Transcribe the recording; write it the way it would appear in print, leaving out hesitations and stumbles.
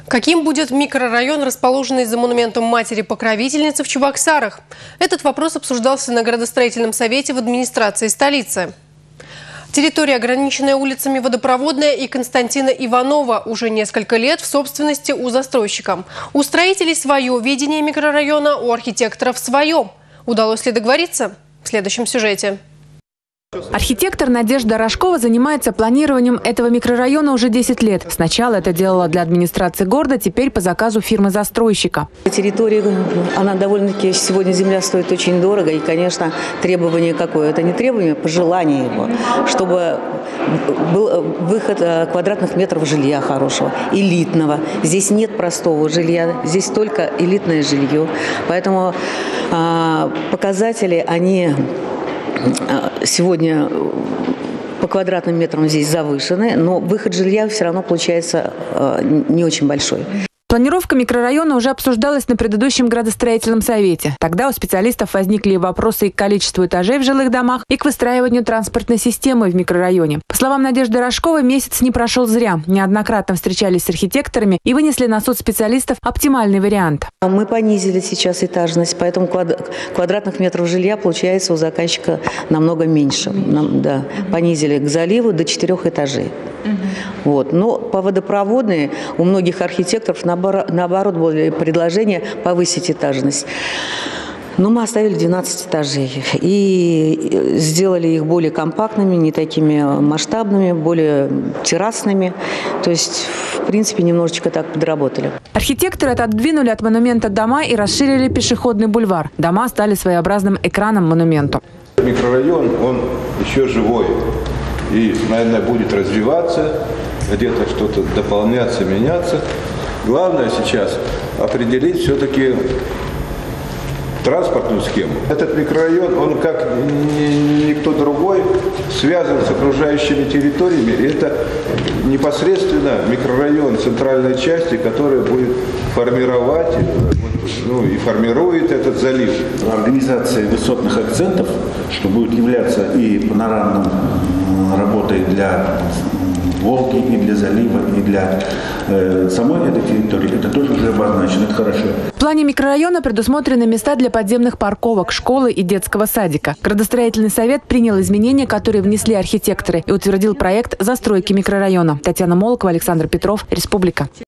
Каким будет микрорайон, расположенный за монументом матери-покровительницы в Чебоксарах? Этот вопрос обсуждался на градостроительном совете в администрации столицы. Территория, ограниченная улицами Водопроводная и Константина Иванова, уже несколько лет в собственности у застройщика. У строителей свое видение микрорайона, у архитекторов свое. Удалось ли договориться? В следующем сюжете. Архитектор Надежда Рожкова занимается планированием этого микрорайона уже 10 лет. Сначала это делала для администрации города, теперь по заказу фирмы-застройщика. Территория, она довольно-таки, сегодня земля стоит очень дорого. И, конечно, требование какое? Это не требование, а пожелание его. Чтобы был выход квадратных метров жилья хорошего, элитного. Здесь нет простого жилья, здесь только элитное жилье. Поэтому показатели, они... Сегодня по квадратным метрам здесь завышены, но выход жилья все равно получается не очень большой. Планировка микрорайона уже обсуждалась на предыдущем градостроительном совете. Тогда у специалистов возникли вопросы и к количеству этажей в жилых домах, и к выстраиванию транспортной системы в микрорайоне. По словам Надежды Рожковой, месяц не прошел зря. Неоднократно встречались с архитекторами и вынесли на суд специалистов оптимальный вариант. Мы понизили сейчас этажность, поэтому квадратных метров жилья получается у заказчика намного меньше. Понизили к заливу до 4 этажей. Вот. Но по Водопроводной у многих архитекторов наоборот были предложения повысить этажность. Но мы оставили 12 этажей и сделали их более компактными, не такими масштабными, более террасными. То есть, в принципе, немножечко так подработали. Архитекторы отодвинули от монумента дома и расширили пешеходный бульвар. Дома стали своеобразным экраном монументу. Микрорайон, он еще живой. И, наверное, будет развиваться, где-то что-то дополняться, меняться. Главное сейчас определить все-таки транспортную схему. Этот микрорайон, он как никто другой, связан с окружающими территориями. Это непосредственно микрорайон центральной части, который будет формировать, и формирует этот залив. Организация высотных акцентов, что будет являться и панорамным работой для Волги, и для залива, и для самой этой территории, это тоже уже обозначено, это хорошо. В плане микрорайона предусмотрены места для подземных парковок, школы и детского садика. Градостроительный совет принял изменения, которые внесли архитекторы, и утвердил проект застройки микрорайона. Татьяна Молокова, Александр Петров, Республика.